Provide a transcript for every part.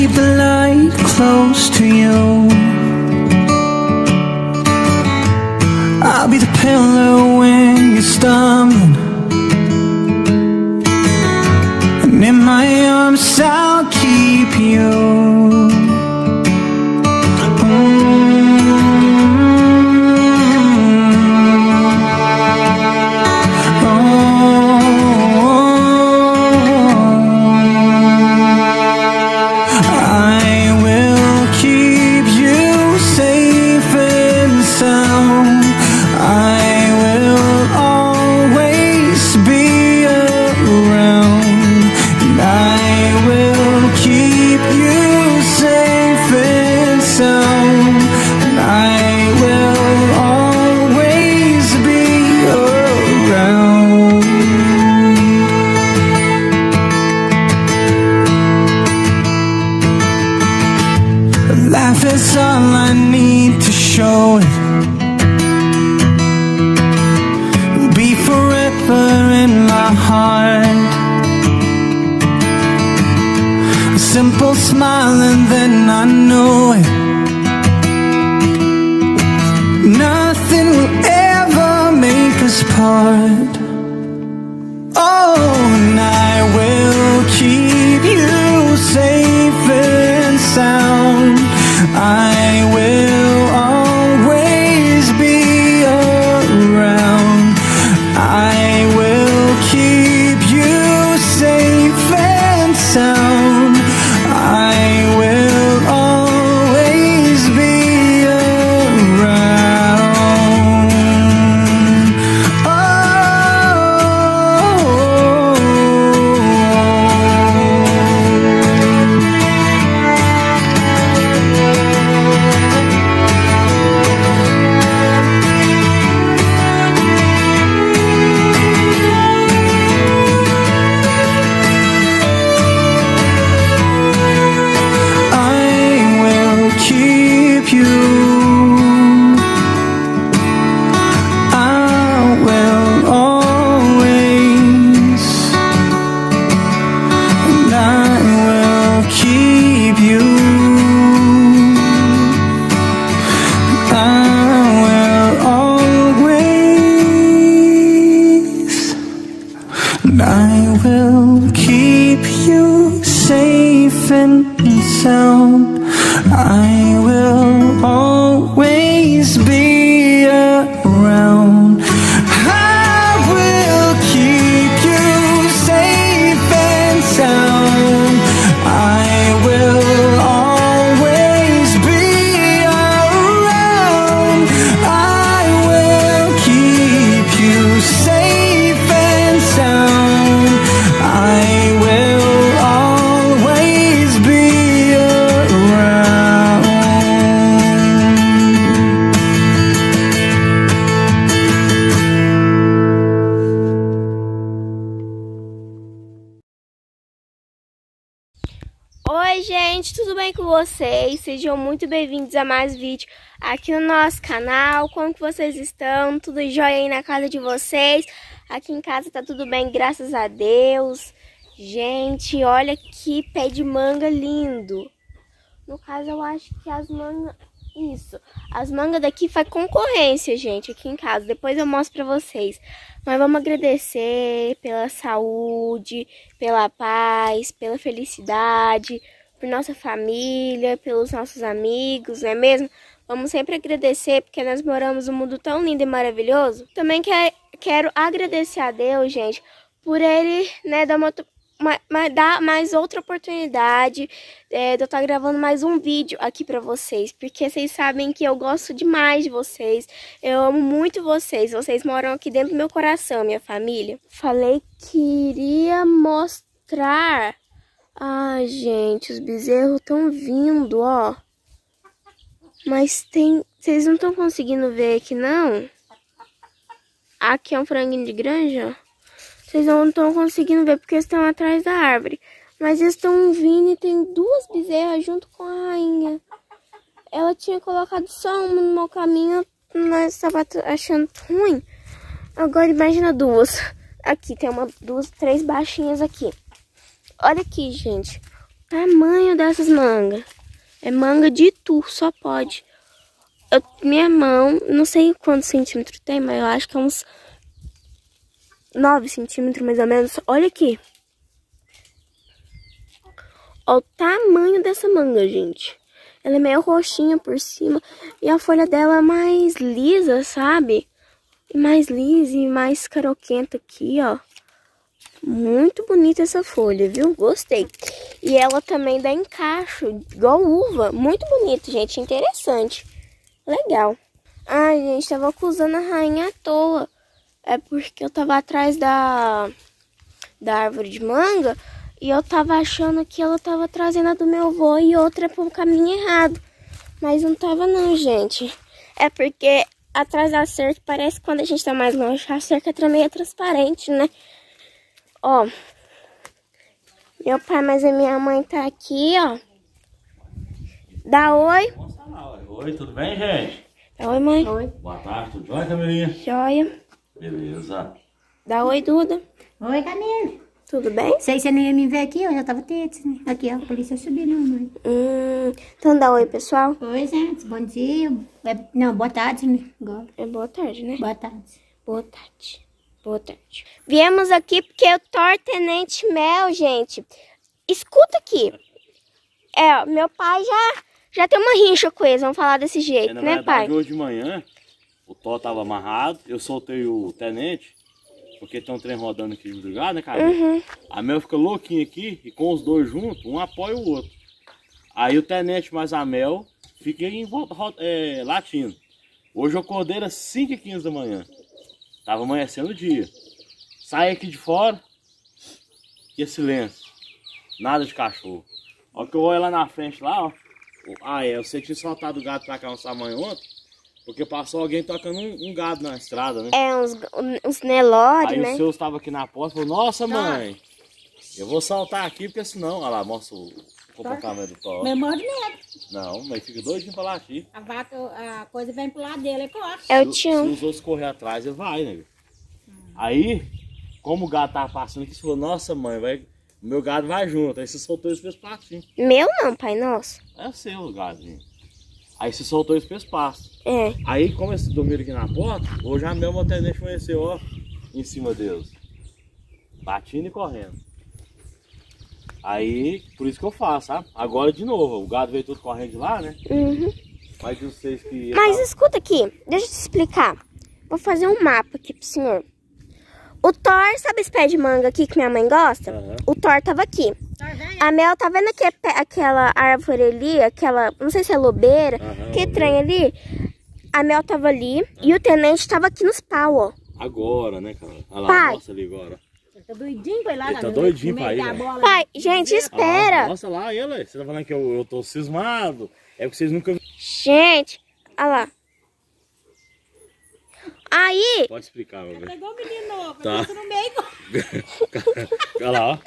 keep the light close to you. I'll be the pillar when you're stumbling, and in my arms I'll keep you. Life is all I need to show it. It'll be forever in my heart. A simple smile and then I know it. Nothing will ever make us part. Oh, and I will keep you safe and sound. I will always be around. I will keep you safe and sound. I will always be around. I will keep you safe and sound. I will always be around. I will keep you safe and sound. I will always be around. I will keep you safe and sound. I will always be around. Oi gente, tudo bem com vocês? Sejam muito bem-vindos a mais vídeo aqui no nosso canal. Como que vocês estão? Tudo jóia aí na casa de vocês? Aqui em casa tá tudo bem, graças a Deus. Gente, olha que pé de manga lindo. No caso, eu acho que as mangas... Isso, as mangas daqui faz concorrência, gente, aqui em casa. Depois eu mostro pra vocês. Mas vamos agradecer pela saúde, pela paz, pela felicidade, por nossa família, pelos nossos amigos, não é mesmo? Vamos sempre agradecer, porque nós moramos num mundo tão lindo e maravilhoso. Também quero agradecer a Deus, gente, por ele, né, dar mais outra oportunidade de eu estar gravando mais um vídeo aqui pra vocês, porque vocês sabem que eu gosto demais de vocês, eu amo muito vocês moram aqui dentro do meu coração, minha família. Falei que iria mostrar. Ai, gente, os bezerros estão vindo, ó. Mas vocês não estão conseguindo ver aqui, não? Aqui é um franguinho de granja, ó. Vocês não estão conseguindo ver porque eles estão atrás da árvore. Mas eles estão vindo e tem duas bezerras junto com a rainha. Ela tinha colocado só uma no meu caminho, mas estava achando ruim. Agora imagina duas. Aqui tem uma, duas, três baixinhas aqui. Olha aqui, gente. tamanho dessas mangas. É manga de Itu, só pode. Minha mão, não sei quantos centímetros tem, mas eu acho que é uns 9 centímetros mais ou menos. Olha aqui. Olha o tamanho dessa manga, gente. Ela é meio roxinha por cima. E a folha dela é mais lisa, sabe? Mais lisa e mais caroquenta aqui, ó. Muito bonita essa folha, viu? Gostei. E ela também dá encaixo, igual uva. Muito bonito, gente. Interessante. Legal. Ai, gente, tava acusando a rainha à toa. É porque eu tava atrás da árvore de manga e eu tava achando que ela tava trazendo a do meu avô e outra pro caminho errado. Mas não tava não, gente. É porque atrás da cerca parece que quando a gente tá mais longe, a cerca também é transparente, né? Ó. Meu pai, mas a minha mãe tá aqui, ó. Dá oi. Oi, tudo bem, gente? Dá oi, mãe. Oi. Boa tarde, tudo jóia, Camilinha? Joia. Beleza. Dá oi, Duda. Oi, Camila. Tudo bem? Sei que você não ia me ver aqui, eu já tava tenso, né? Aqui, ó, a polícia subiu, não, mãe. Então dá oi, pessoal. Oi, gente, bom dia. Não, boa tarde, né? Agora. É boa tarde, né? Boa tarde. Boa tarde. Boa tarde. Viemos aqui porque o Thor Tenente Mel, gente. Escuta aqui. Ó, meu pai já tem uma rincha com eles, vamos falar desse jeito, Na né, verdade, pai? hoje de manhã, o Thor tava amarrado, eu soltei o tenente, porque tem um trem rodando aqui do lugar, né, cara? A Mel fica louquinha aqui, e com os dois juntos, um apoia o outro. Aí o tenente mais a Mel fica em volta, latindo. Hoje eu acordei às 5h15 da manhã. Tava amanhecendo o dia. Sai aqui de fora, e é silêncio. Nada de cachorro. Ó que eu olho lá na frente, lá, ó. Você tinha soltado o gado pra cá uns tamanho ontem, porque passou alguém tocando um gado na estrada, né? É, uns Nelore, Aí né? o seu estava aqui na porta e falou, nossa, mãe, eu vou saltar aqui, porque senão... Olha lá, mostra o comportamento do Thor. Memória de medo. Não, mas fica doidinho pra latir. A vaca, a coisa vem pro lado dele, ele corre. É o Se Tião. os outros correr atrás, ele vai, né? Aí, como o gado tava passando aqui, você falou, nossa, mãe, o meu gado vai junto. Aí você soltou esse patinho. Meu não, pai, nossa. É o seu gadinho. Aí você soltou esse espaço. É. Aí, como eles dormiram aqui na porta, hoje a meu tenente conheceu, ó, em cima deles. Batindo e correndo. Aí, por isso que eu faço, sabe? Agora de novo, o gado veio tudo correndo de lá, né? Mas vocês que... Mas escuta aqui, deixa eu te explicar. Vou fazer um mapa aqui pro senhor. O Thor, sabe esse pé de manga aqui que minha mãe gosta? O Thor tava aqui. A Mel tá vendo aquela árvore ali, aquela, não sei se é lobeira, que trem ali. A Mel tava ali e o tenente tava aqui nos pau, ó. Agora, né, cara? Olha lá, Pai. mostra ali agora. Ele tá doidinho pra ir lá, Ele tá doidinho pra ir, velho. Pai, gente, espera. Mostra lá ele. Você tá falando que eu tô cismado. É porque vocês nunca... Gente, olha lá. Aí... Pode explicar, meu velho. Pegou o menino novo, Tá. passa no meio. Olha lá, ó.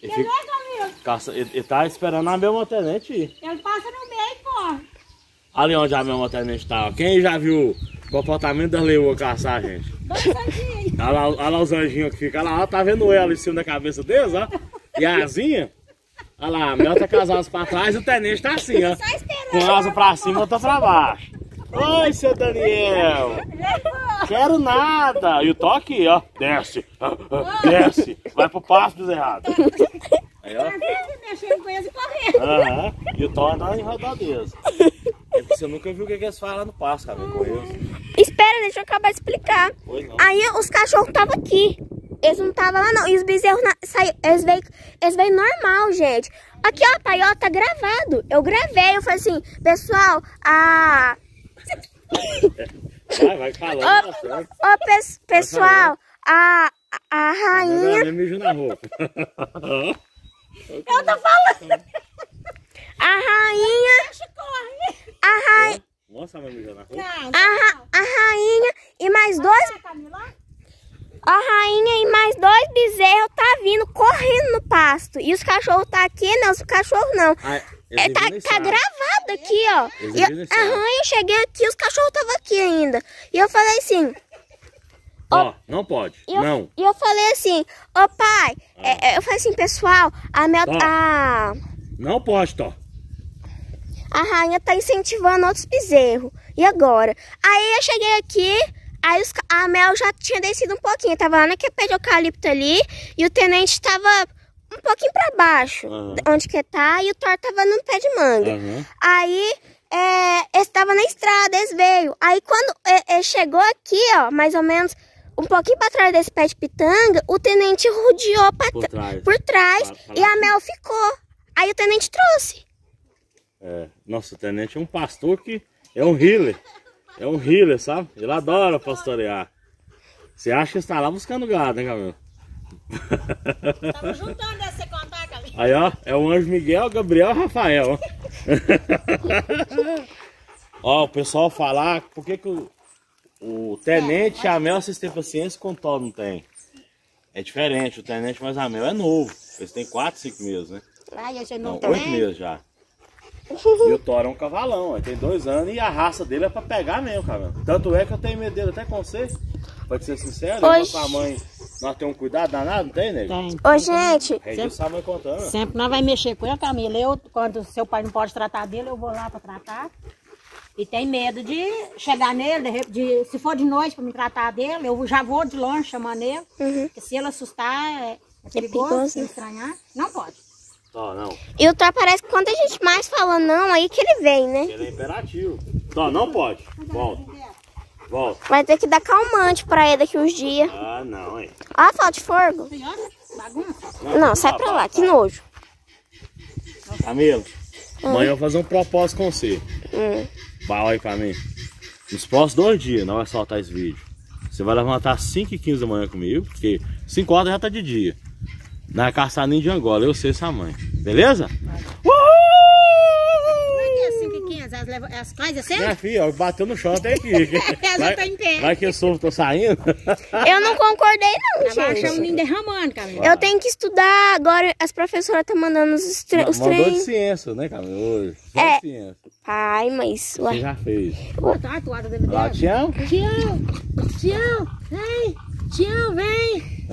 Ele tá esperando a meu tenente ir. Ele passa no meio e corre. Ali onde a meu tenente tá, ó. Quem já viu o comportamento das leoas caçar, gente? Dois santinhos. Olha lá os anjinhos que ficam lá, ó. Tá vendo ela em cima da cabeça deles, ó? E a asinha? Olha lá, a Mel tá com as asas pra trás e o tenente tá assim, ó. Com a asa pra cima e outra pra baixo. Oi, seu Daniel. Quero nada. E o Thor aqui, ó. Desce. Desce. Vai pro passo dos errados. Aí, ó. Mexendo com eles e correndo. E o Thor andando em rodadeiras. É porque você nunca viu o que eles fazem lá no passo, cara, com eles. Espera, deixa eu acabar de explicar. Pois não. Aí os cachorros estavam aqui. Eles não estavam lá não. E os bezerros eles veio normal, gente. Aqui, ó, pai, ó, tá gravado. Eu gravei, eu falei assim, pessoal, Vai falando. pessoal, a rainha... Vai mijo na roupa. Eu tô falando. A rainha... Nossa, vai mijar na roupa. A rainha e mais dois... A rainha e mais dois bezerros tá vindo correndo no pasto. E os cachorros tá aqui, não, os cachorros não. Tá gravado aqui, ó. Eu cheguei aqui, os cachorros estavam aqui ainda. E eu falei assim... Ó, não pode, não. E eu falei assim, ô pai, eu falei assim, pessoal, a Mel... Não pode, Tó. A rainha tá incentivando outros bezerros. E agora? Aí eu cheguei aqui, aí a Mel já tinha descido um pouquinho. Tava lá naquele pé de eucalipto ali. E o tenente tava um pouquinho pra baixo, onde que tá. E o Thor tava no pé de manga. Aí, eles estavam na estrada, eles veio. Aí quando ele chegou aqui, ó, mais ou menos um pouquinho pra trás desse pé de pitanga, o tenente rodeou por trás e a Mel ficou. Aí o tenente trouxe. Nossa, o tenente é um pastor que é um healer. É um healer, sabe? Ele adora pastorear. Você acha que está lá buscando gado, né, Camilo? Estamos juntando essa contar, Camilo. Aí, ó, é o Anjo Miguel, Gabriel e Rafael. Ó, o pessoal falar por que o tenente e a Mel vocês têm paciência com o Thor não tem. É diferente, o tenente mais a Mel é novo. Eles têm 4, 5 meses, né? Ai, eu já Não, não 8 meses já. E o Thor é um cavalão, ele tem 2 anos e a raça dele é pra pegar mesmo, cara. Tanto é que eu tenho medo dele até com você. Pode ser sincero, eu com a mãe, nós temos um cuidado danado, não tem, nego? Tem. Ô, gente. Registro a mãe contando. Sempre nós vamos mexer com ele, Camila. Eu, quando seu pai não pode tratar dele, eu vou lá pra tratar. E tem medo de chegar nele, se for de noite pra me tratar dele, eu já vou de longe chamando ele. Porque se ele assustar, é perigoso, se estranhar, não pode. Tó, não. E o Thor parece que quando a gente mais fala não, aí que ele vem, né? Ele é imperativo. Tó, não pode. Volta. Volta. Vai ter que dar calmante pra ele daqui uns dias. Ah, não, hein. Ó a falta de fogo. Bagunça. Não, sai pra lá, que nojo. Camilo, amanhã eu vou fazer um propósito com você. Fala aí pra mim. Nos próximos 2 dias nós vamos soltar esse vídeo. Você vai levantar às 5h15 da manhã comigo, porque 5 horas já tá de dia. Na caçaninha de Angola, eu sei sua mãe. Beleza? Uhul! As coisas assim? Minha filha, bateu no chão até aqui. Ela tá em pé. Vai que eu sou, tô saindo. Eu não concordei não, Tá baixando gente. nem derramando, Camila. Eu tenho que estudar, agora as professoras estão mandando os Mandou de treinos. ciência, né, Camila? Hoje. Só É. de ciência. Ai, mas... Você já fez. Tá, toada da Lá, Tião? Tião, vem! Tião, vem!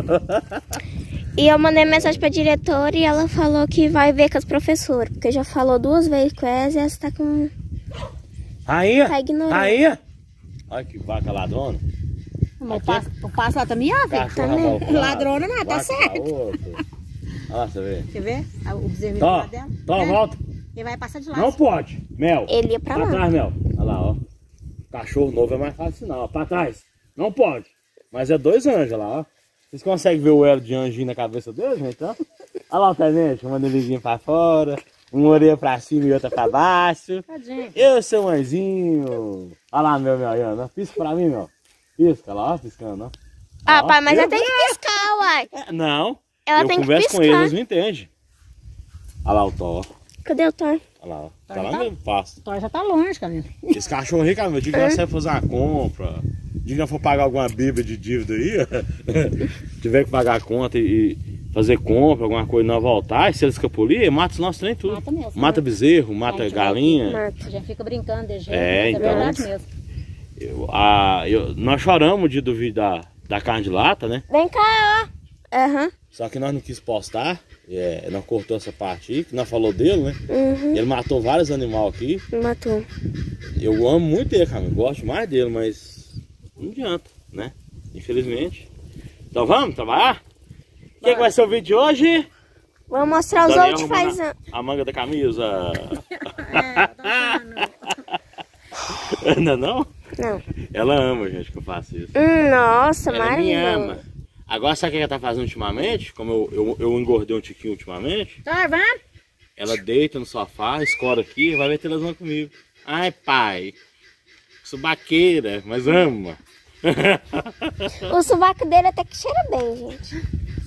E eu mandei mensagem pra diretora e ela falou que vai ver com as professoras. Porque já falou 2 vezes com elas e ela tá com... Aí, Tá ignorando. aí. Olha que vaca ladrona. O passo lá também, ó, filho. Cachorra vendo? malvada. Ladrona não, tá Vaca certo. outra. Olha lá, você vê. Quer ver? O bezerro Tó, lá dela. Tó, volta. Ele vai passar de lá. Não pode. Mel. Ele ia pra lá. trás, Mel. Olha lá, ó. Cachorro novo é mais fácil não, ó. Pra trás. Não pode. Mas é 2 anjos, olha lá, ó. Vocês conseguem ver o elo de anjinho na cabeça deles, então? Olha lá o tenente, uma narizinha pra fora, uma orelha pra cima e outra pra baixo. Tadinho. Eu sou um anjinho. Olha lá, meu, Ana. Pisca pra mim, meu. Pisca lá, ó, piscando, ó. Ah, Ó, pai, mas eu viu? tenho que piscar, uai. Não. Ela eu tem que converso com piscar. eles, não entende. Olha lá o Tó, ó. Cadê o Thor? Olha lá, ó. Tá lá mesmo, passo. O Thor já tá longe, Camila. Esse cachorro aí, cara, eu digo que nós saímos fazer uma compra. Digo que nós for pagar alguma bíblia de dívida aí. Tiver que pagar a conta e fazer compra, alguma coisa, nós voltar. E se eles escapulir, mata os nossos trem tudo. Mata mesmo. Mata bezerro, mata A gente galinha. Mata. Já fica brincando de jeito. É, mas então. É verdade mesmo. Nós choramos de duvidar da carne de lata, né? Vem cá, ó. Aham. Só que nós não quis postar. Nós cortou essa parte aí, que nós falou dele, né? Ele matou vários animais aqui. Matou. Eu amo muito ele, cara. Eu gosto mais dele, mas não adianta, né? Infelizmente. Então vamos trabalhar? O que vai ser o vídeo de hoje? Vamos mostrar os Daniel outros arrumando faz... a manga da camisa. Tá Ainda não? Não. Ela ama, gente, que eu faço isso. Nossa, Ela me maravilhoso. ama. Agora, sabe o que ela tá fazendo ultimamente? Como eu engordei um tiquinho ultimamente. Thor, vamos? Ela deita no sofá, escora aqui e vai ver televisão comigo. Ai, pai. Subaqueira, mas ama. O sovaco dele até que cheira bem, gente.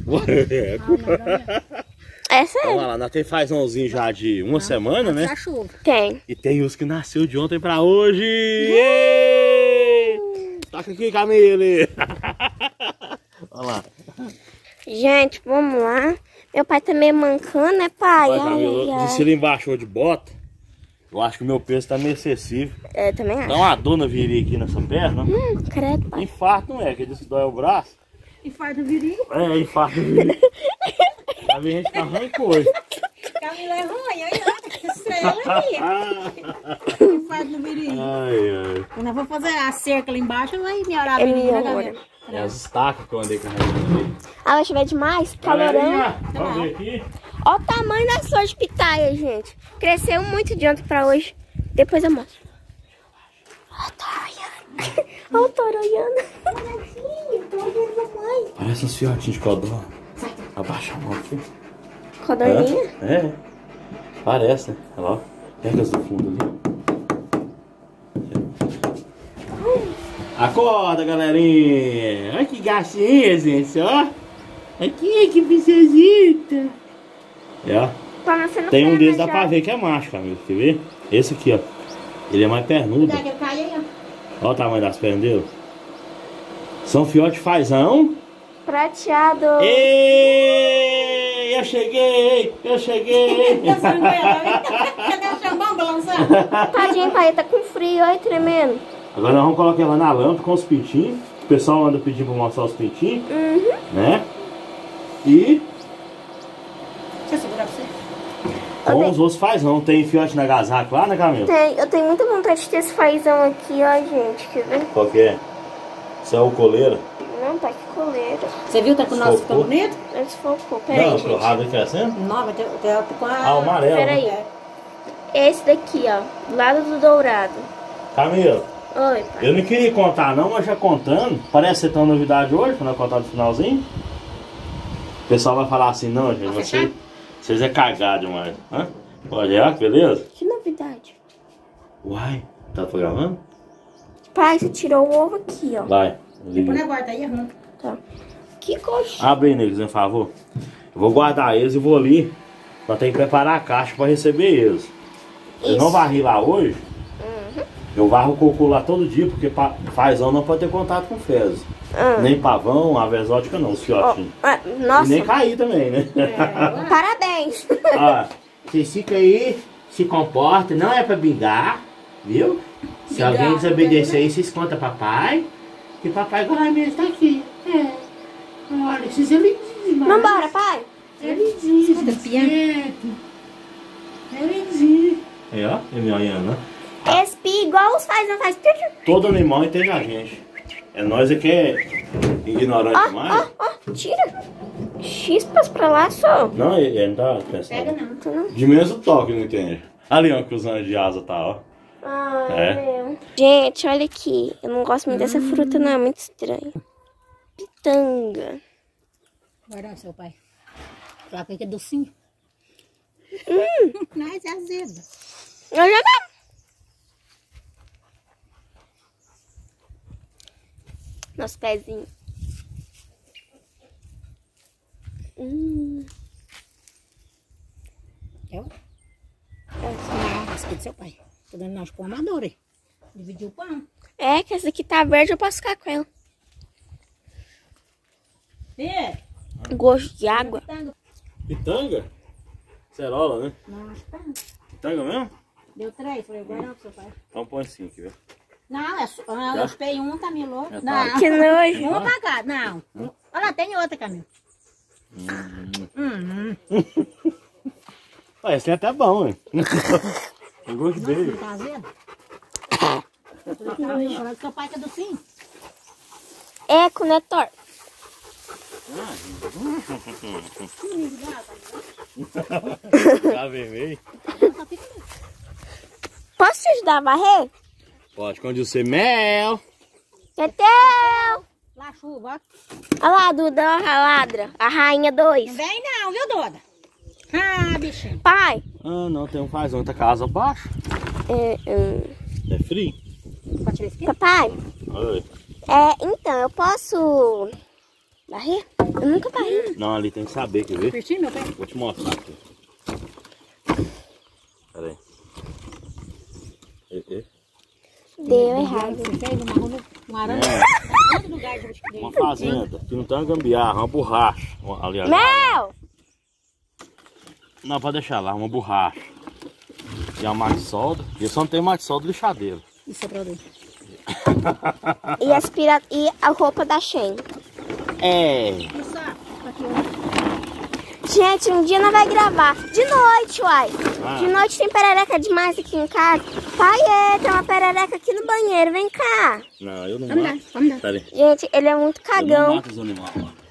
É sério. Vamos lá, nós tem fazãozinho já de uma semana, né? Tá chuva. Tem. E tem os que nasceu de ontem pra hoje. Êêêê! Toca aqui, Camille. Olha lá. Gente, vamos lá. Meu pai tá meio mancando, né, pai? Vai, Ai, Camila, ai, se ele embaixou de bota, eu acho que o meu peso tá meio excessivo. ai. Eu também Dá acho. uma dor na virilha aqui nessa perna. Credo, pai. Infarto não é, que diz que dói o braço. E faz do virinho. É, infarto na virilha. Já vi gente que arranca coisa. Camila é ruim, aí estrela aí. Faz no mirim. Quando eu vou fazer a cerca lá embaixo, vai melhorar a menina, Camila. É as estacas que eu andei carregando ali. Ah, vai chover demais, calorão. Vamos ver aqui. Olha o tamanho da flor de pitaia, gente. Cresceu muito de ontem pra hoje. Depois eu mostro. Olha o Toroiana. Parece uns fiotinhos de codorna. Abaixa a mão aqui. Codorninha? É. Parece, né? Olha lá. Pega as do fundo ali. Acorda, galerinha. Olha que gatinha, gente, ó. Aqui, que princesita. É. Tem um deles, dá pra ver que é macho, Camila. Quer ver? Esse aqui, ó. Ele é mais pernudo. Olha o tamanho das pernas dele. São filhote fazão. Prateado. Ei, eu cheguei. Cadê o chambão balançando? Tadinho, pai, tá com frio, olha, tremendo. Agora nós vamos colocar ela na lâmpada com os pintinhos. O pessoal anda pedindo pra mostrar os pintinhos. Né? E... Deixa eu segurar pra você. com os outros fazão. Tem fiote na agasalho lá, né, Camila? Eu tenho muita vontade de ter esse fazão aqui, ó, gente. Quer ver? Qual que é? Isso é o coleira? Não, tá aqui coleira. Você viu? Tá com o nosso ficando bonito? Desfocou. Peraí, Não, gente. o rabo aí crescendo? Não, mas tem com a... Ah, o amarelo. Peraí. Esse daqui, ó. Do lado do dourado. Camila, Oi, pai. eu não queria contar não, mas já contando. Parece ser tão novidade hoje, quando eu contar no finalzinho. O pessoal vai falar assim, não, gente, vocês é cagado demais. Hã? Pode ir, que beleza? Que novidade. Uai, tá gravando? Pai, você tirou o ovo aqui, ó. Vai. Põe a guarda aí, arruma. Tá. Que coxinha. Abre aí, Negros, por favor. Eu vou guardar eles e vou ali. Pra ter que preparar a caixa pra receber eles. Eu não varri lá hoje. Eu varro o cocô lá todo dia, porque fazão não pode ter contato com fezes. Nem pavão, ave exótica não, os fiotinhos. Nossa. E nem cair também, né? Parabéns. Ó, vocês ficam aí, se comportam, não é pra bingar, viu? Se alguém desobedecer aí, vocês contam papai. Que papai agora mesmo tá aqui. Olha, esses é lindinho, mas... Vambora, pai. É lindinho, é lindinho. É, ó, é me olhando, né? Esse igual os fazão faz. Todo animal entende a gente. É nós que é ignorante demais. Tira. Chispas pra lá só. Não, ele não tá pensando. Pega não. De menos o toque, não entende. Ali, ó, que os anos de asa tá, ó. Ai, meu. Gente, olha aqui. Eu não gosto muito dessa fruta, não. É muito estranho. Pitanga. Guarda seu pai. Fala que é docinho. Mas é azedo. Eu já não. Nosso pezinho. Eu? Esse aqui é do seu pai. Tô dando nós pro amador, hein? Dividiu o pão. É, que essa aqui tá verde, eu posso ficar com ela. Gosto de água. Pitanga? Cerola, né? Nossa, tá. Pitanga mesmo? Deu 3, falei, guarda pro seu pai. Então põe 5, viu? Não, eu espei um, Camilo. Já tá. Não. Que nojo. Um apagado, não. Olha lá, tem outra, Camilo. Esse tem até bom, hein? Eu gosto dele. Tá azedo? Olha que seu pai tá docinho. É, com netor. Já vermelho. Posso te ajudar a varrer? Pode, quando você mel. Tetel! Lá, chuva, ó. Olha lá, Duda, ó, a ladra. A rainha 2. Não vem não, viu, Duda? Ah, bichinho. Pai. Ah, não, tem um fazão da casa abaixo. É frio? Pode tirar esse aqui? Papai. Oi. Então, eu posso varrer? Eu nunca varri. Não, ali tem que saber, quer ver? Pertinho, meu pé? Vou te mostrar aqui. Pera aí. Deu errado. Você fez uma arame. Todo lugar de Uma fazenda, que não tem uma gambiarra, uma borracha. Aliás, Mel! não, pode deixar lá, uma borracha. E a mate-solda. E eu só não tenho mate-solda lixadeira. Isso é produto. E a roupa da Shein. É. Isso, aqui, Gente, um dia não vai gravar. De noite, uai. Ah. De noite tem perereca demais aqui em casa. Pai, tem uma perereca aqui no banheiro. Vem cá. Não, eu não Vamos mato. dar, vamos dar. Pera aí. Gente, ele é muito Eu não cagão. mato os animais.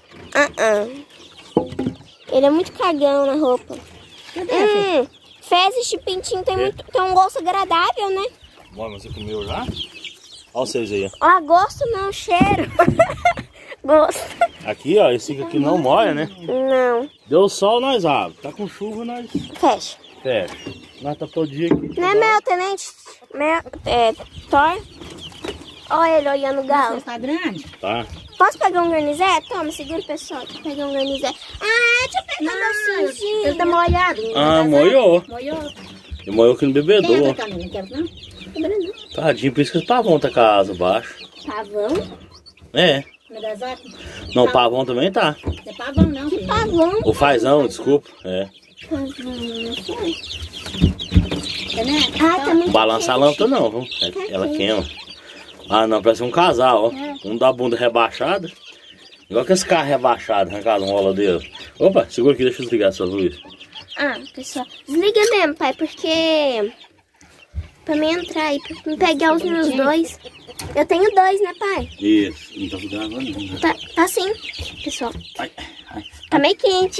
Ele é muito cagão na roupa. Cadê, Fezes de pintinho tem um gosto agradável, né? Bom, mas você comeu já? Olha vocês aí. Ó, gosto não, cheiro. Gosto. Aqui, ó, esse aqui não molha, né? Não. Deu sol, nós abre. Tá com chuva, nós Fecha. fecha. Nós tá todo dia aqui. Não é meu, tenente? Thor? Olha ele olhando o galo. Você tá grande? Tá. Posso pegar um garnizé? Toma, segura, pessoal. Deixa eu pegar um garnizé. Deixa eu pegar meu cinzinho. Ele tá molhado. Ah, molhou. Molhou. E molhou aqui no Quem bebedouro. é da Camila? Não quero não? Tadinho, por isso que os pavão tá com a asa baixa. Pavão? É. Não é da Zac? Não, o pavão também tá. Não é pavão não, filho. Pavão? O fazão, desculpa. É. Pavão, não sei. É, né? Tá muito Balança a lâmpada não, viu? Ela queima. Ah, não, parece um casal, ó. Um da bunda rebaixada. Igual que esse carro rebaixado, arrancado uma rola dele. Opa, segura aqui, deixa eu desligar essas luzes. Pessoal, desliga mesmo, pai, porque... Pra mim entrar aí, pra me pegar os meus dois. Eu tenho dois, né, pai? Isso, não tá gravando não. Tá sim, pessoal. Ai, ai. Tá meio quente.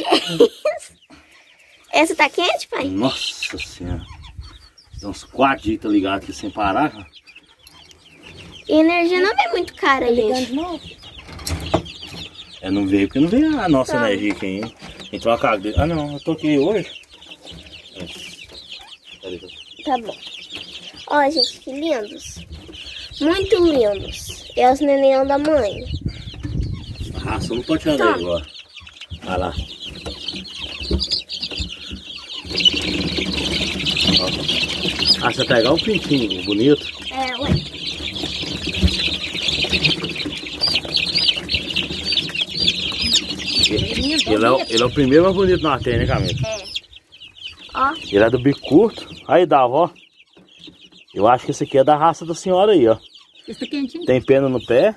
Essa tá quente, pai? Nossa senhora. Tem uns 4 dias tá ligado aqui sem parar. E a energia não é muito cara, Ligando gente. de novo? É, não veio porque não veio a nossa energia aqui ainda. Então a carga dele. Ah não, eu tô aqui hoje. Peraí, Tá bom. Ó, gente, que lindos. Muito lindos. É os neném da mãe. a raça não pode tirar daí agora. Vai lá. Ó. Ah, você pegar um pintinho bonito. Ué. Ele é o primeiro mais bonito na tem, né, Camila? Ó. Ele é do bico curto. Aí, Dava, ó. Eu acho que esse aqui é da raça da senhora aí, ó. Esse tá quentinho? Tem pena no pé.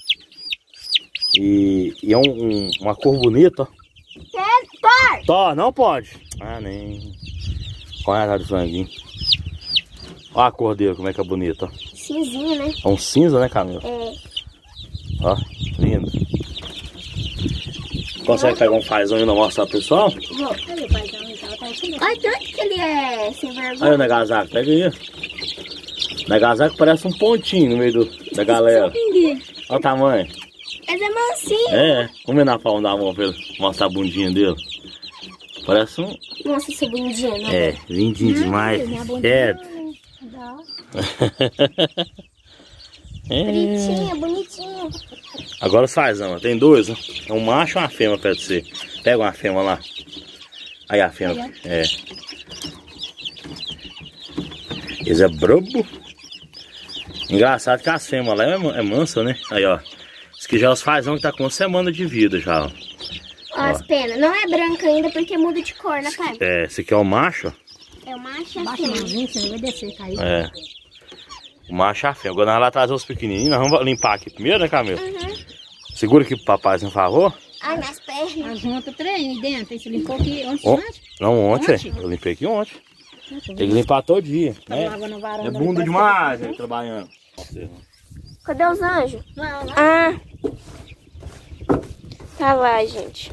E é uma cor bonita, ó. Thor! Thor, não pode. Ah, nem. Olha a do franguinho. Olha a cor dele, como é que é bonita, ó. Cinzinho, né? É um cinza, né, Camila? Ó, lindo. Consegue pegar um fazão e não mostrar pro pessoal? Vou. Aí, o paizão e tal, tá aqui. Olha tanto que ele é sem Aí vergonha. o Nagasaco, pega aí. O Nagasaco parece um pontinho no meio da galera. Olha o tamanho. Ele é mansinho. É, vamos ver na palma da mão pra ele mostrar a bundinha dele. Parece um... Nossa, esse bundinho, né? É, lindinho demais. É. Bonitinho, bonitinho. Agora os fazão, tem dois, né? É um macho e uma fêmea perto de você. Pega uma fêmea lá. Aí a fêmea. É. Eles é brabo. Engraçado que as fêmeas lá é mansa, né? Aí, ó. Esse aqui já é os fazão que tá com uma semana de vida já, ó. Ó, as penas. Não é branca ainda porque muda de cor, né, pai? É, esse aqui é o macho, ó. É o macho e a Baixa a fêmea. mãozinha, você vai descer, cair. É. O macho e a fêmea. Agora nós vamos lá trazer os pequenininhos. Nós vamos limpar aqui primeiro, né, Camila? Segura aqui pro papai, por favor. Ai, minhas pernas. A junta o trem aí dentro. Aí você limpou aqui ontem, Ó, antes? não, ontem. Ontem? Eu limpei aqui ontem. Tem que limpar todo dia, né? Lavando a varanda. É bunda demais, ele trabalhando. Cadê os anjos? Lá, lá. Ah. Tá lá, gente.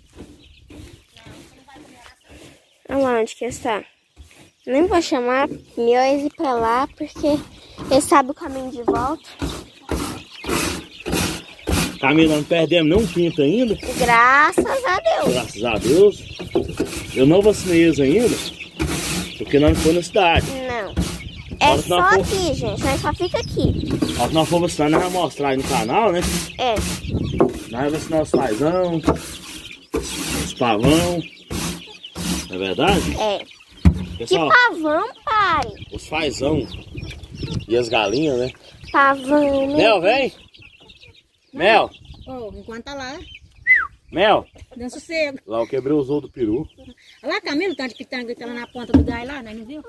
Olha lá onde que está. Nem vou chamar Miões ir pra lá, porque ele sabe o caminho de volta. Camila, não perdemos nem um pinto ainda. Graças a Deus. Graças a Deus. Eu não vacinei eles ainda, porque nós não fomos na cidade. Não. É Hora que só nós for- aqui, gente. Nós só fica aqui. Ó, que nós fomos vacinar, nós vamos mostrar aí no canal, né? É. Nós vamos vacinar os fazão, os pavão. Não é verdade? É. Que Pessoal, pavão, pai. os fazão e as galinhas, né? Pavão, né? Mel, vem! Mel! Ô, enquanto tá lá, Mel! dando sossego. Lá eu quebrei os outros do peru. Olha lá, Camilo, o tanto de pitanga que tá lá na ponta do gás lá, nós não viu?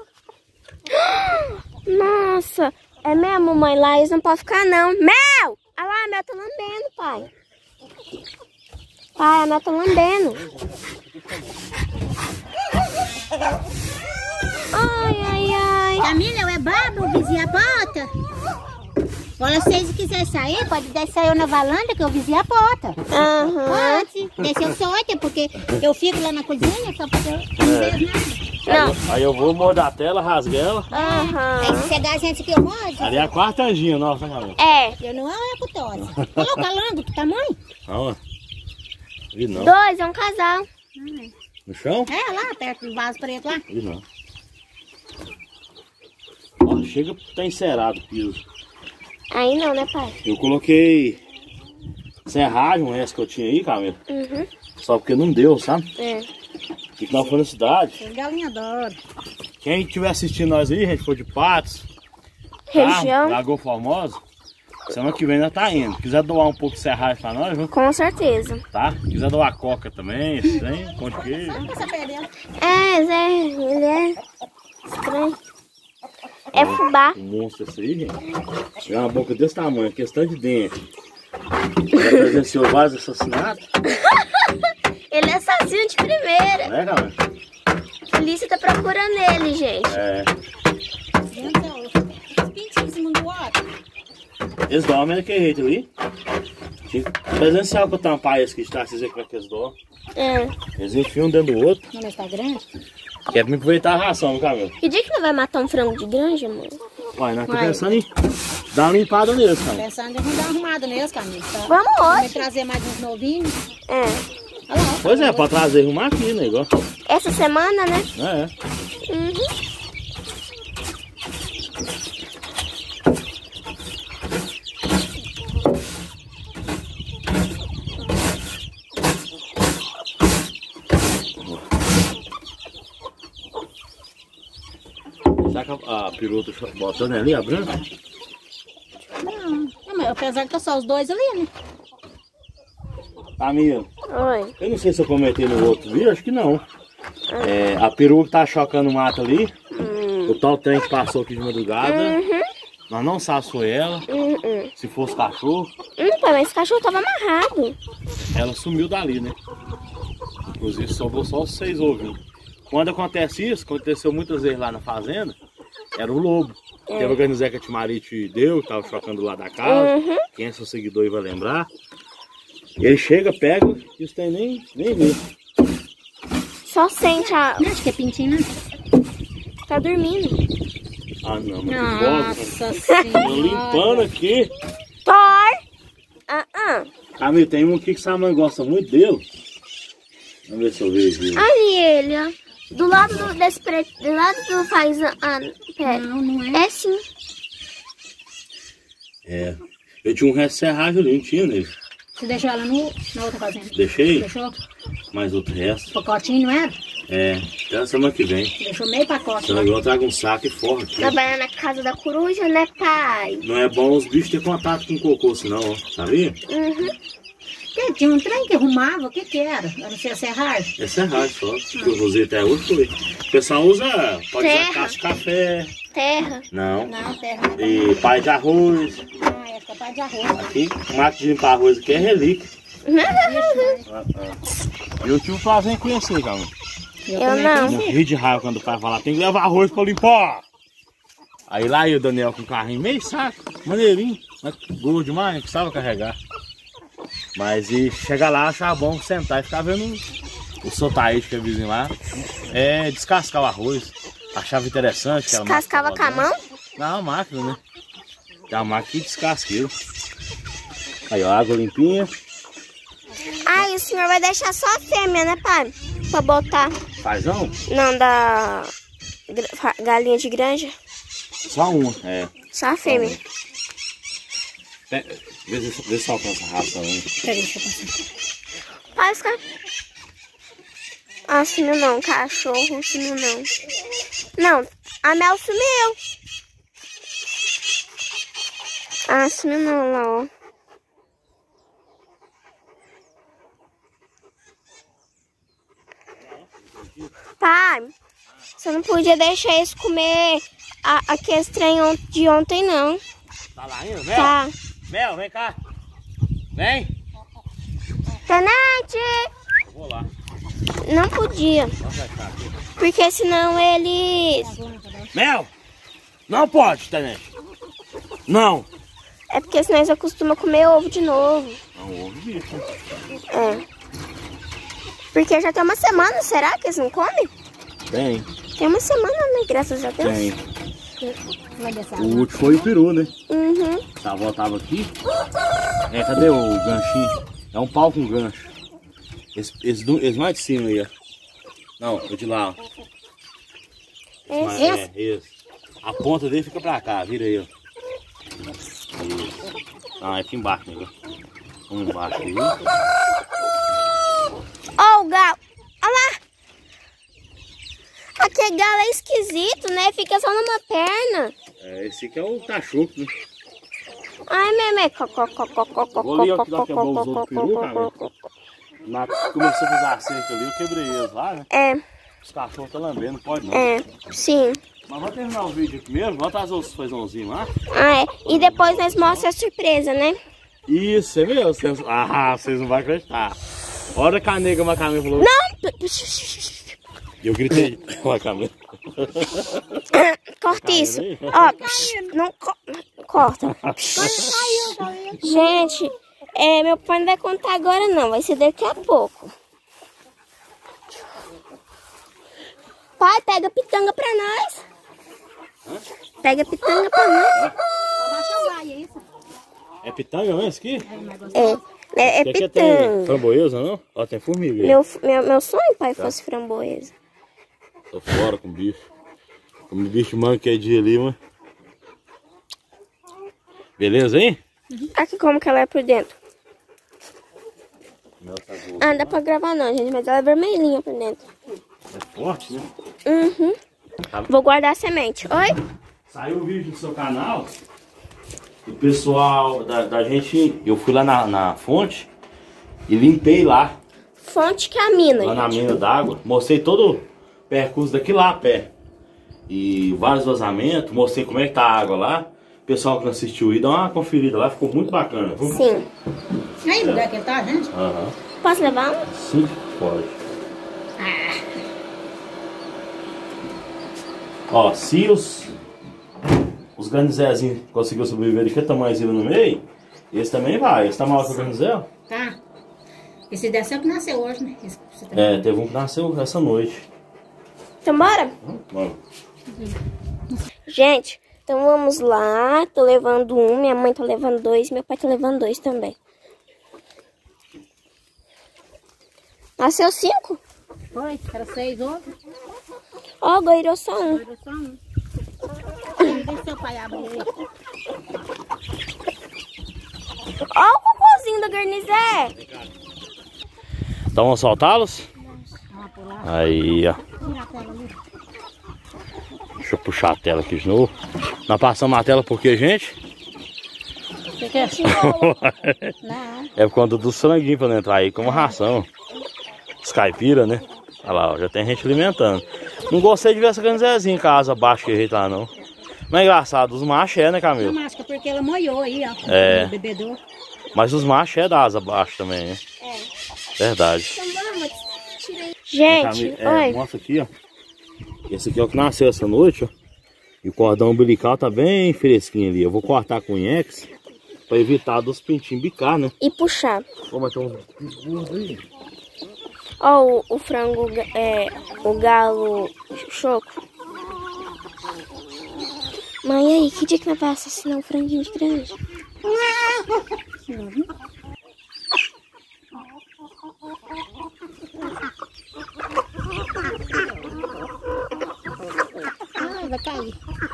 Nossa. É mesmo, mãe? Lá eles não podem ficar, não. Mel! Olha lá, a Mel tá lambendo, pai. Pai, a Mel tá lambendo. Ai, ai, ai. Camila, é babo, vizinha a porta. Olha, se vocês quiserem sair, pode descer eu na varanda que eu vizinho a porta. Aham. Pode, descer solta, porque eu fico lá na cozinha só porque eu não vejo nada. Não. Aí eu vou mordar a tela, rasgar ela. Aham. Aí se chegar a gente que eu moro, Ali é a quarta anjinha nossa, galera. É. eu não é cutosa. Falou calango, que tamanho? Não, ó. Vi não. 2, é um casal. No chão? É, lá, perto do vaso preto lá. Vi não. Ó, chega, tá encerado o piso. Aí não, né, pai? Eu coloquei serragem, essa que eu tinha aí, Camila. Uhum. Só porque não deu, sabe? É. E que nós fomos na cidade. As galinhas adoram. Quem estiver assistindo nós aí, a gente for de Patos, Região. Lagoa Formosa, semana que vem nós tá indo. Quiser doar um pouco de serragem pra nós, viu? Com certeza. Tá? Quiser doar coca também, esse trem, pão de queijo. Essa perdendo. É, Zé, ele é estranho. É fubá. Um monstro esse aí, gente. É uma boca desse tamanho, questão de dente. Já presenciou vários assassinatos, Ele é assassino de primeira. né, galera? A polícia tá procurando ele, gente. É. Os pintinhos em cima do outro. Eles dormem daquele jeito ali. Tinha que presenciar pra tampar esse que está, vocês verem como é que eles dormem. É. Eles enfiam um dentro do outro. No meu Instagram? Quer me aproveitar a ração, meu cabelo. Que dia que não vai matar um frango de granja, mãe? Uai, nós estamos Vai. pensando em dar uma limpada neles, cara. Pensando em dar uma arrumada neles, Camila. Tá? Vamos Vai hoje. trazer mais uns novinhos. É. Olha lá. Pois é, pra trazer e arrumar aqui, né? Igual. Essa semana, né? É. Uhum. Será que a perua tá botando ali, a branca? Não, mas apesar que tá só os dois ali, né? Camila, Oi. eu não sei se eu comentei no outro vídeo, acho que não. É, a perua que tá chocando o mato ali, o tal trem que passou aqui de madrugada, nós não sabemos se foi ela, se fosse cachorro, Pai, mas esse cachorro tava amarrado. ela sumiu dali, né? Inclusive sobrou só os 6 ovinhos. Quando acontece isso, aconteceu muitas vezes lá na fazenda, era o lobo. Que era o Ganizé que a Timarite deu, que tava chocando lá da casa. Quem é seu seguidor aí vai lembrar. E ele chega, pega e os tem nem vê. Só sente a... Não acho que é pintinho, né? Tá dormindo. Ah não, mas que Nossa bosta. Tô senhora. limpando aqui. Thor! Camila, tem um aqui que sua mãe gosta muito dele. Vamos ver se eu vejo ele. Ali ele, ó. Do lado desse preto, do lado do fazão. Ah, pera. Não, não é. É sim. É. Eu tinha um resto de serragem ali, não tinha nele. Você deixou ela na outra fazenda? Deixei Deixou? mais outro resto. Pacotinho, não era? É, até semana que vem. Deixou meio pacote. Senão eu trago um saco e forra aqui. Trabalhando na casa da coruja, né, pai? Não é bom os bichos ter contato com o cocô, senão, ó. Sabia? Que? Tinha um trem que arrumava, o que que era? Eu não sei a serragem. É serragem só. Que eu usei até hoje foi. O pessoal usa, pode usar Terra. casca de café. Terra. Não. Não, terra. E pai de arroz. Ah, é capaz de arroz. Aqui, o mato de limpar arroz aqui é relíquia. E eu tive o prazer em conhecer, calma. Eu não. Morri de raiva quando o pai falava, tem que levar arroz pra limpar. Aí lá ia o Daniel com o carrinho, meio saco, maneirinho, mas gordo demais, não precisava carregar. Mas e chegar lá, achava bom sentar e ficar vendo o Sotaíde, que é vizinho lá, descascar o arroz. Achava interessante. Que Descascava com a mão? Não, a máquina, né? Tem a máquina que descasca ele. Aí, ó, água limpinha. Ah, e o senhor vai deixar só a fêmea, né, pai? Pra botar. Fazão? Não, da galinha de granja. Só uma, é. Só a fêmea. Vê se alcança a ração, hein? Peraí, deixa eu passar. Pai, fica... Ah, sumiu não, cachorro, sumiu não. Não, a Mel sumiu. Ah, sumiu não, lá, ó. Pai, você não podia deixar eles comer aquele trem de ontem, não. Tá lá ainda, Mel? Tá. Mel, vem cá. Vem. Tenente! Eu vou lá. Não podia. Porque senão eles... Mel! Não pode, Tenente. Não. É porque senão eles acostumam a comer ovo de novo. Não, ovo bicho. É. Porque já tem uma semana, será que eles não comem? Tem. Tem uma semana, né? Graças a Deus. Tem. O último foi o peru, né? Uhum. A avó tava aqui. É, cadê o ganchinho? É um pau com gancho. Esse mais de cima aí, ó. Não, o de lá, ó. Esse? A ponta dele fica pra cá, vira aí, ó. Isso. Não, é aqui embaixo, né? Vamos embaixo aí. Ó, o galo. Olha lá. Aquele galo é esquisito, né? Fica só numa perna. É, esse aqui é o tachuco, né? Ai, meme. Vou ali, ó, que nós quebramos os outros peru, cara. Começou a fazer a cerca ali, eu quebrei eles lá, né? É. Os cachorros estão lambendo, não pode não. É, sim. Mas vamos terminar o vídeo aqui mesmo, vamos trazer os feijãozinhos lá. Ah, é. E depois nós mostramos a surpresa, né? Isso, é mesmo. Vocês não vão acreditar. A hora que a nega Macamê falou... Não! Eu gritei, Macamê. Corta isso. Ó, não corta. Gente, meu pai não vai contar agora não, vai ser daqui a pouco. Pai, pega a pitanga pra nós. Pega a pitanga pra nós. É pitanga mesmo esse aqui? É Tem pitanga. framboesa, não? Ó, tem formiga aí. Meu sonho, pai, fosse framboesa. Tô fora com bicho. Com o bicho manquedinho ali, mano. Beleza, hein? Aqui como que ela é por dentro. Ah, não dá pra gravar não, gente, mas ela é vermelhinha por dentro. É forte, né? Uhum. Vou guardar a semente. Oi? Saiu o vídeo do seu canal. O pessoal da gente... Eu fui lá na fonte e limpei lá. Fonte que é a mina, Lá na gente. mina d'água. Mostrei todo o percurso daqui lá a pé. E vários vazamentos. Mostrei como é que tá a água lá. O pessoal que não assistiu aí, dá uma conferida lá. Ficou muito bacana. Viu? Sim. Aí, lugar que ele tá, gente? Aham. Posso levar um? Sim, pode. Ó, se os garnizezinhos conseguiram sobreviver aqui, tamanhozinho no meio, esse também vai. Esse tá maior que o garnizel? Tá. Esse desse é o que nasceu hoje, né? Esse, você tá... É, teve um que nasceu essa noite. Então bora? Vamos. Gente, então vamos lá. Tô levando um, minha mãe tá levando dois, meu pai tá levando dois também. Nasceu 5? Foi, era 6 hoje. Ó, goirou só um. Era só um. Deixa seu pai abrir. Ó o cocôzinho do garnizé. Então vamos soltá-los? Aí, ó. Deixa eu puxar a tela aqui de novo. Nós passamos a tela porque, gente? Você quer? Não. É por conta do franguinho pra não entrar aí como ração. Os caipira, né? Olha lá, ó, já tem gente alimentando. Não gostei de ver essa garnizezinha em casa abaixo que jeito lá não. Mas é engraçado, os machos né, Camila? Não, acho que é porque ela molhou aí, ó. É. No bebedouro. Mas os machos da asa abaixo também, né? Verdade. Gente, oi. Mostra aqui, ó. Esse aqui é o que nasceu essa noite, ó. E o cordão umbilical tá bem fresquinho ali. Eu vou cortar com o X pra evitar dos pintinhos bicar, né? E puxar. Ô, mas tem uns burros aí. Ó, o frango, o galo choco. Mãe, aí, que dia que nós vamos assassinar um franguinho de grande? Ai, vai cair.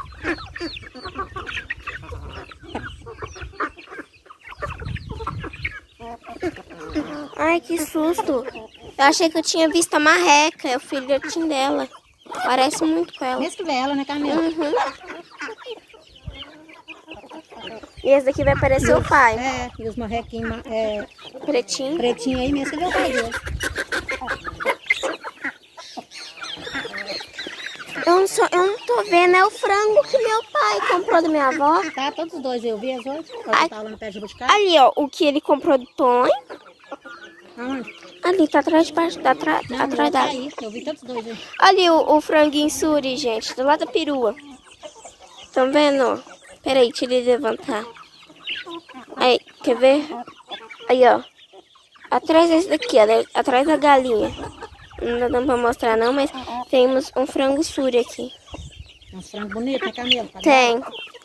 Ai, que susto. Eu achei que eu tinha visto a marreca, é o filhotinho dela. Parece muito com ela. Mesmo que vê ela, né, Camila? Uhum. E esse daqui vai parecer o pai. É, e os marrequinhos Pretinho. pretinhos aí, mesmo que vê o pai dele. Eu não tô vendo, é o frango que meu pai comprou da minha avó. Tá, todos os dois eu vi as hoje. Ai. Quando tava lá no pé de jabuticaba. Ali, ó, o que ele comprou do Tonho. Aonde? Ali, tá atrás de baixo, atrás da... Aí, eu vi todos dois aí. Ali o franguinho suri, gente, do lado da perua. Tão vendo? Peraí, deixa ele levantar. Aí, quer ver? Aí, ó. Atrás desse daqui, ó, atrás da galinha. Não dá dando pra mostrar não, mas temos um frango suri aqui. Uns frangos bonitos, né, Camila? Tem.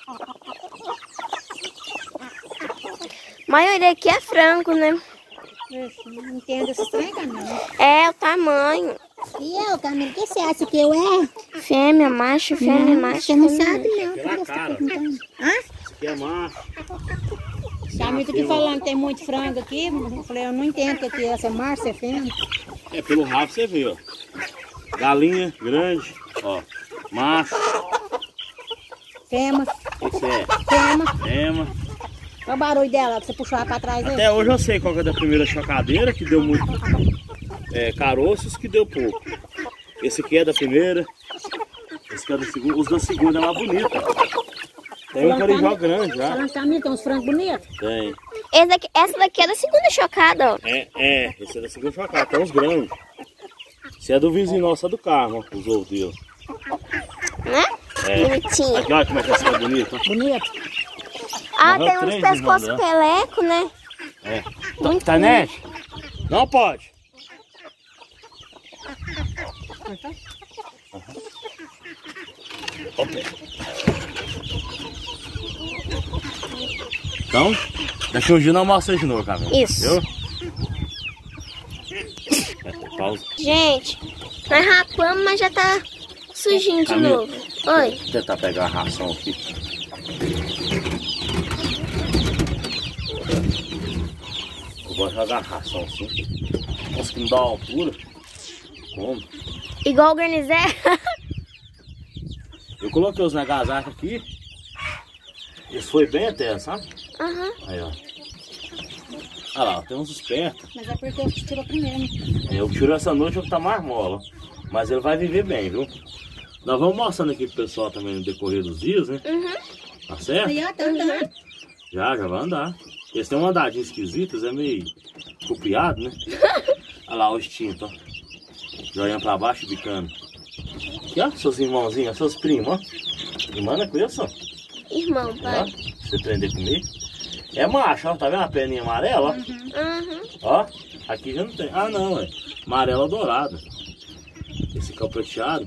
A maioria aqui é frango, né? Não entendo esse trem, Camila. É, o tamanho. E eu, Camila, o que você acha que eu é? Fêmea, macho, fêmea, macho. Você não fêmea. sabe, não. Pela cara. Hã? Isso aqui é macho. Camila tá aqui falando que tem muito frango aqui. Eu falei, eu não entendo o que é essa macho, você é fêmea. É, pelo rabo você vê, ó. Galinha grande, ó. Macho. Fêmea, O que é? fêmea. Tema. Olha o barulho dela, que você puxou ela pra trás aí. Até hoje eu sei qual que é da primeira chocadeira, que deu muito caroços, que deu pouco. Esse aqui é da primeira. Esse aqui é da segunda. Os da segunda é mais bonita. Tem um carijó grande já. Falando, Camila, tem uns frangos bonitos. Tem. Essa daqui é da segunda chocada, ó. Esse é da segunda chocada, tem uns grandes. Esse é do vizinho nosso, é do carro, ó, os ovos dele. Né? Bonitinho. Aqui, olha como é que essa é bonita. ó. Bonito. Ah, Morreu tem uns 3 pescoços irmãos, peleco, né? É. Muito Tanete? Não pode. Opa. Então, daqui um dia não mostra de novo, cara. Isso. Viu? Pausa. Gente, nós rapamos, mas já tá sujinho de Camila. novo. Oi. Vou tentar pegar a ração aqui. Eu vou jogar a ração assim. Nossa, que não dá uma altura. Como? Igual o garnizé. Eu coloquei os nagasacos aqui. Esse foi bem até, sabe? Aham. Aí, ó. Olha lá, tem uns espertos. Mas é porque eu tirou primeiro, né? Eu tiro essa noite, eu tá mais mola. Mas ele vai viver bem, viu? Nós vamos mostrando aqui pro pessoal também no decorrer dos dias, né? Uhum. Tá certo? Aí, ó, tá andando. Já vai andar. Eles têm um andadinho esquisito, é meio copiado, né? Olha lá o instinto, ó. Joinha pra baixo, bicando. Aqui, ó, seus irmãozinhos, seus primos, ó. Irmã não é com isso, ó. Irmão, Ó, pai. você prender comigo. É macho, ó, tá vendo a perninha amarela, ó? Uhum. Ó, aqui já não tem. Ah, não, é amarela dourada. Esse aqui é o prateado.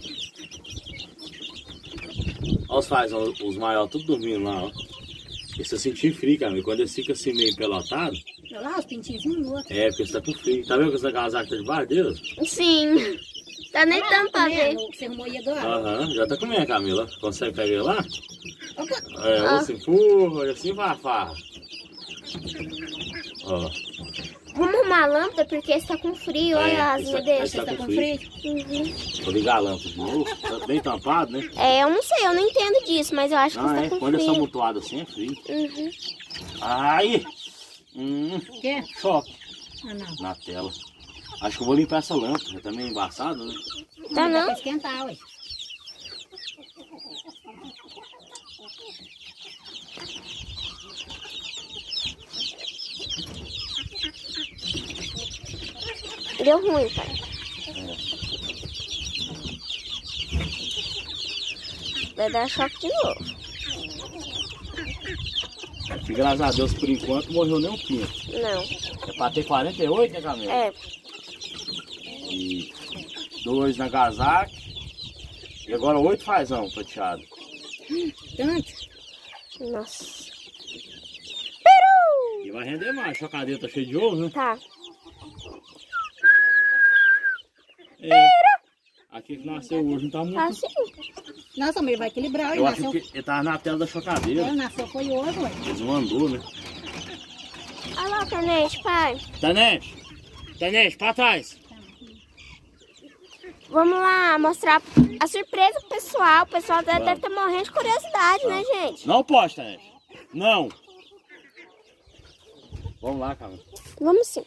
Ó, os maiores tudo dormindo lá, ó. Esse eu senti frio, cara. Quando eles ficam assim meio pelotado, Olha lá, os pintinhos um no outro. é porque você tá com frio. Tá vendo que esse casaco tá debaixo deles? Sim. Tá nem dando pra ver. O que você arrumou aí agora? Aham, já tá comendo, Camila. Consegue pegar ele lá? Opa. É, ou assim, empurra, assim, farra. Ó. Vamos arrumar a lâmpada porque está com frio. Olha a asinha dele. Tá Tá com com frio. frio? Uhum. Vou ligar a lâmpada de novo. Tá bem tampado, né? É, eu não sei, eu não entendo disso, mas eu acho que Ah, está é. com Quando eles frio. são mutuados assim, é frio. Uhum. Ai! O quê? Choque Ah, não. na tela. Acho que eu vou limpar essa lâmpada. Já tá meio embaçado, né? Tá Dá não? pra esquentar, ué. Deu ruim, pai. Vai dar choque de novo. Que graças a Deus, por enquanto, morreu nem um pinto. Não. É pra ter 48, né, Camila? É. E 2 na casaca. E agora 8 fazão prateado. Tanto. Nossa. E vai render mais. A chocadeira tá cheia de ovo, né? Tá. É. Aqui que nasceu hoje não tá muito. Tá assim. Nossa, mas ele vai equilibrar. Ele Eu acho nasceu. que ele tava na tela da chocadeira. Ele nasceu foi hoje, ué. Eles não andou, né? Olha lá o tenente, pai. Tenente! Tenente, pra trás! Vamos lá mostrar a surpresa pro pessoal. O pessoal deve estar morrendo de curiosidade, né, gente? Não pode, Tenente! Não! Vamos lá, Camila. Vamos sim.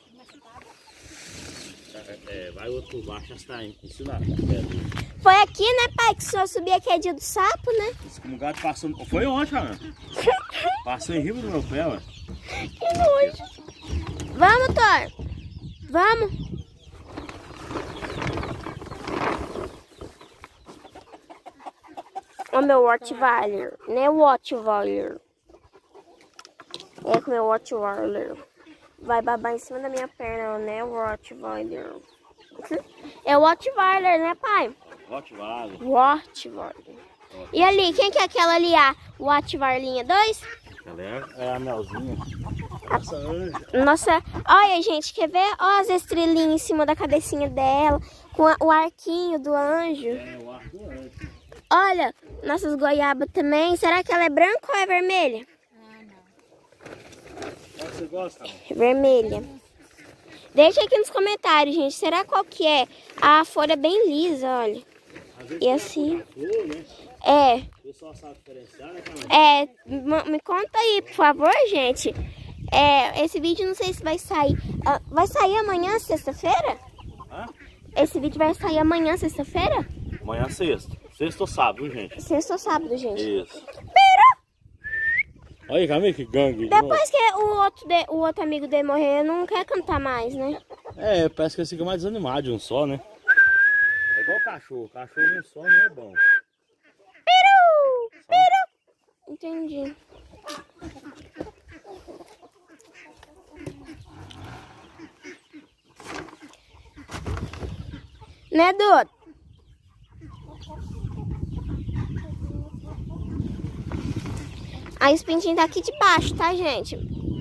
Vai outro por baixo, já está ensinado. Foi aqui, né, pai, que o senhor subia aqui é dia do sapo, né? Esse comungado passou. Foi ontem, Camila. Passou em riba do meu pé, ué. Que nojo. Vamos, Thor. Vamos? Ó, meu Rottweiler. Não é Rottweiler. É com meu Rottweiler. Vai babar em cima da minha perna, né? Rottweiler. É o Rottweiler, né, pai? Rottweiler. Rottweiler. E ali, quem que é aquela ali? A Rottweiler 2? Ela é a Melzinha. Nossa anja. Nossa, olha, gente, quer ver? Ó as estrelinhas em cima da cabecinha dela, com o arquinho do anjo. É o arco do anjo. Olha, nossas goiabas também. Será que ela é branca ou é vermelha? Qual que você gosta, amor? Vermelha. Deixa aqui nos comentários, gente. Será qual que é? A folha é bem lisa, olha. Às vezes E assim, flor, né? é. O pessoal sabe diferenciar, né, Camila? Me conta aí, por favor, gente. Esse vídeo não sei se vai sair. Vai sair amanhã, sexta-feira? Hã? Esse vídeo vai sair amanhã, sexta-feira? Amanhã é sexta. Sexta ou sábado, viu, gente? Sexta ou sábado, gente. Isso. Olha aí, Camila, que gangue. Depois que o outro amigo dele morrer, não quer cantar mais, né? É, parece que ele fica mais desanimado de um só, né? É igual cachorro. Cachorro um só não é bom. Entendi. Né, Dudu? Aí os pintinhos tá aqui debaixo, tá, gente?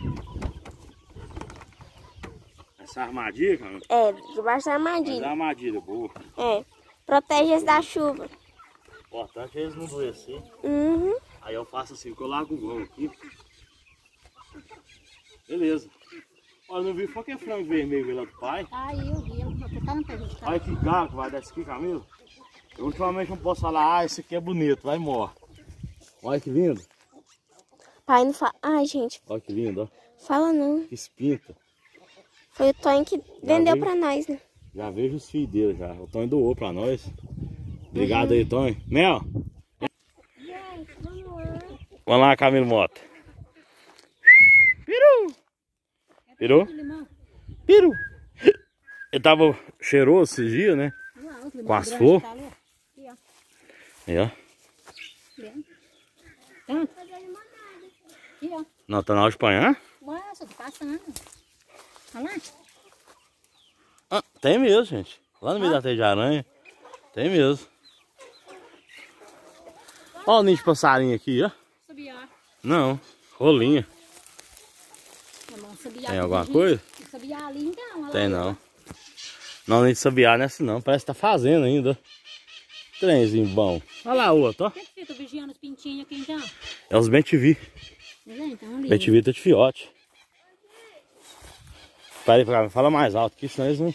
Essa armadilha, Camila? Debaixo da Mas é armadilha. uma armadilha boa. Protege eles da chuva. O importante é eles não adoecer. Uhum. Aí eu faço assim, que eu largo o vão aqui. Beleza. Olha, não vi, foi que é frango vermelho lá do pai. Tá aí, eu vi. Eu tô tentando perguntar. Olha que galo que vai desse aqui, Camila. Eu ultimamente não posso falar, esse aqui é bonito, vai embora. Olha que lindo. Pai não fala. Ai, gente, Olha que lindo, ó. fala não. Que espinta. Foi o Tonho que vendeu vi. pra nós, né? Já vejo os filhos dele já. O Tonho doou pra nós. Obrigado aí, Tonho. Mel. Gente, vamos lá. Vamos lá, Camilo Mota. Peru. Peru? Peru. Ele tava cheiroso esses dias, né? Com as flores. Aí, ó. Aqui, ó. Não, tá na hora de apanhar? Nossa, tô passando. Olha lá. Ah, tem mesmo, gente. Lá no meio da teia de aranha. Tem mesmo. Olha o ninho de passarinho aqui, ó. Sabiá. Não, rolinha. Tem alguma coisa? Sabiá ali então. Tem não. Não, nem de sabiá nessa não. Parece que tá fazendo ainda. Trenzinho bom. Olha lá o outro, ó. O que fica vigiando os pintinhos aqui então? É os bem-te-vi. Então, ali. Bem-te-vi tá de fiote. Peraí, fala mais alto aqui, senão eles não...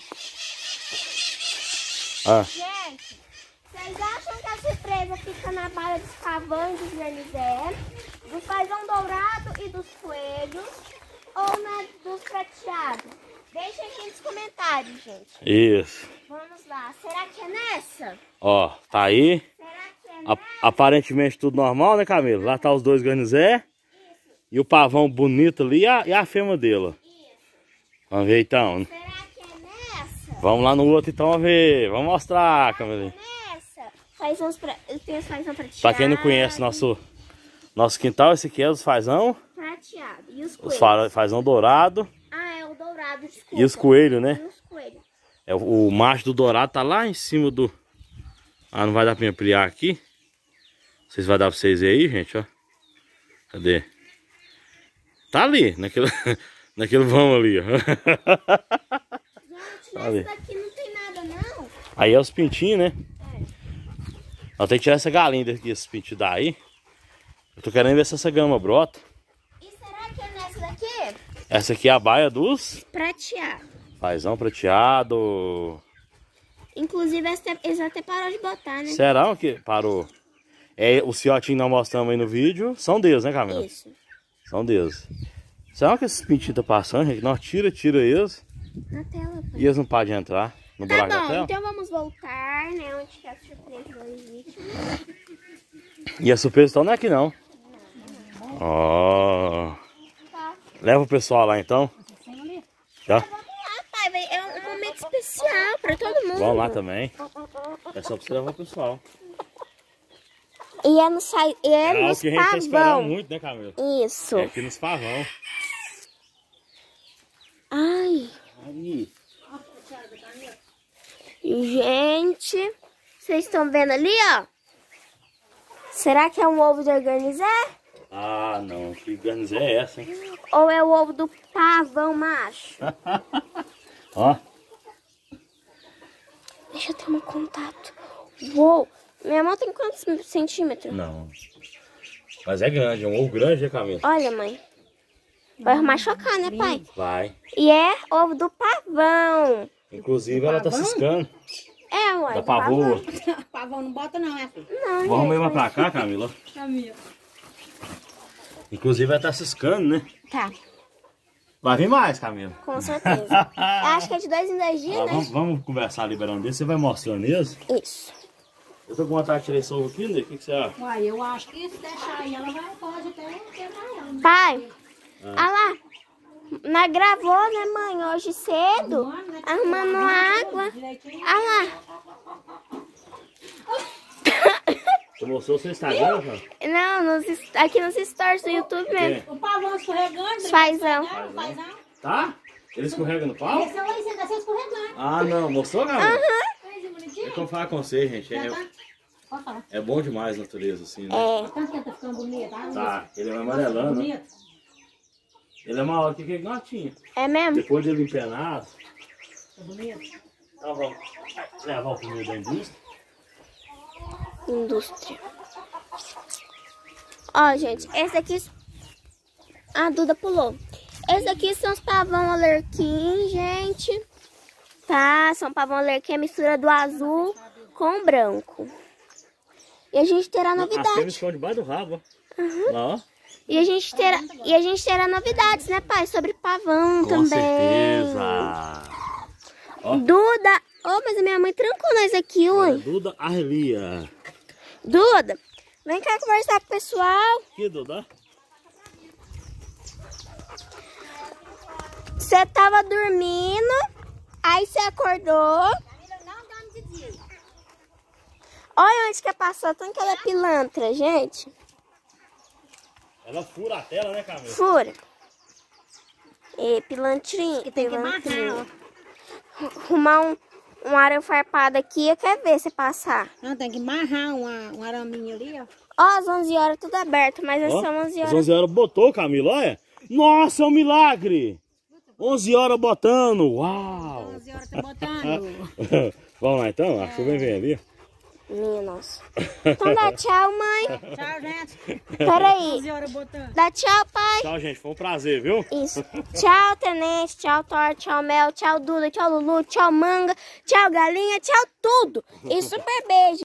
Ah, Gente, vocês acham que a surpresa fica na bala dos cavantes dos granizé, do fazão dourado e dos coelhos, ou na dos prateados? Deixa aqui nos comentários, gente. isso. Vamos lá. Será que é nessa? Ó, tá aí. Será que é nessa? Aparentemente tudo normal, né, Camilo? Lá tá os dois garnizé. E o pavão bonito ali e a fêmea dele. Vamos ver então. Será que é nessa? Vamos lá no outro então, vamos ver. Vamos mostrar, Camilo. Nessa? Tem os fazão prateado. Pra quem não conhece nosso quintal, esse aqui é os fazão. Prateado. E os Os coelhos? fazão dourado. Ah, é o dourado, desculpa. E os coelhos, né? E os coelhos. É, o macho do dourado tá lá em cima do... Ah, não vai dar pra me ampliar aqui. Não sei se vai dar pra vocês verem aí, gente, ó. Cadê? Tá ali, naquele vão ali, ó. Gente, Tá ali. nessa daqui não tem nada, não. Aí é os pintinhos, né? Nós temos que tirar essa galinha daqui, esses pintinhos daí. Eu tô querendo ver se essa gama brota. E será que é nessa daqui? Essa aqui é a baia dos Prateado. fazão prateado. Inclusive, eles até pararam de botar, né? Será que parou? É, os fiotinhos que nós mostramos aí no vídeo são deles, né, Camila? Isso. São deles. Será que esses pintinhos estão passando, gente? Nós tira eles Na tela, pai. e eles não podem entrar no Tá buraco da bom, tela? então vamos voltar, né? Onde que a surpresa do legítimo. E a surpresa então não é aqui não. Ó. Tá. Leva o pessoal lá então. Já? Vamos lá, pai. Vamos lá também. É só pra você levar o pessoal. E é, no nos o que a gente tá esperando pavão. muito, né, Camila? Isso. É aqui nos pavão. Ai. Aí. Gente, vocês estão vendo ali, ó? Será que é um ovo de organizar? Ah, não. Que organizar é essa, hein? Ou é o ovo do pavão macho? Ó. Deixa eu ter um contato. Uou! Minha mão tem quantos centímetros? Não. Mas é grande, é um ovo grande, né, Camila? Olha, mãe. Vai machucar, né, pai? Vai. E é ovo do pavão. Inclusive, ela tá ciscando. É, uai. Da pavoa. Pavão não bota não, minha filha. Não, Vamos gente. levar pra cá, Camila. Camila. Inclusive, ela tá ciscando, né? Tá, Vai vir mais, Camila. com certeza. Acho que é de 2 em 2 dias, Ah, né? vamos conversar liberando dele. Você vai mostrando eles? Isso. Eu tô com vontade de tirar esse ovo aqui, né? O que você acha? Uai, eu acho que se deixar aí, ela pode até ter maior. Pai, olha lá. Nós gravou, né, mãe? Hoje cedo. Arrumando água. Olha lá. Você mostrou o seu Instagram, cara? Não, aqui nos stories do YouTube mesmo. O pavão escorregando. Fazão. Fazão. Tá? Ele escorrega no pau? Esse aí, você tá se escorregando. Ah, não. Mostrou, Camila? Coisa bonitinha. É que eu falo com você, gente. Pode falar. É bom demais a natureza, assim, né? É. Tanto que ele tá ficando bonito, tá? Tá, ele vai amarelando. Né? Bonito. Ele é maior que aquele gatinho. É mesmo? Depois dele empenado. Tá bonito. Então vamos levar o primeiro da indústria. Indústria. Ó, gente, esse aqui... A Duda pulou. Esse aqui são os pavão alerquim, gente. Tá, são pavão alerquim, a mistura do azul com o branco. E a gente terá As fêmeas novidade. estão debaixo do rabo, ó. Lá, ó. E a gente terá novidades, né, pai? Sobre pavão Com também. certeza. Ó. Duda... Oh, mas a minha mãe trancou nós aqui, ué. Duda Arrelia. Duda, vem cá conversar com o pessoal. Aqui, Duda. Você tava dormindo, aí você acordou. Olha onde que passou, tanto que ela é pilantra, gente. Ela fura a tela, né, Camila? Fura. E pilantrinho. Tem que amarrar, Arrumar um arame farpado aqui, eu quero ver você passar. ó. Não, tem que amarrar um araminho ali, ó. Ó, às 11 horas tudo aberto, mas Ó, são 11 às horas. 11 horas botou, Camila, olha. Nossa, é um milagre. 11 horas botando, uau. 11 horas tá botando. Vamos lá então, a chuva vem ali. Minha nossa. Então dá tchau, mãe. Tchau, gente. Peraí. 11 horas botando. Dá tchau, pai. Tchau, gente, foi um prazer, viu? Isso. Tchau, Tenente. Tchau, Thor. Tchau, Mel. Tchau, Duda. Tchau, Lulu. Tchau, Manga. Tchau, Galinha. Tchau, tudo. E super beijo.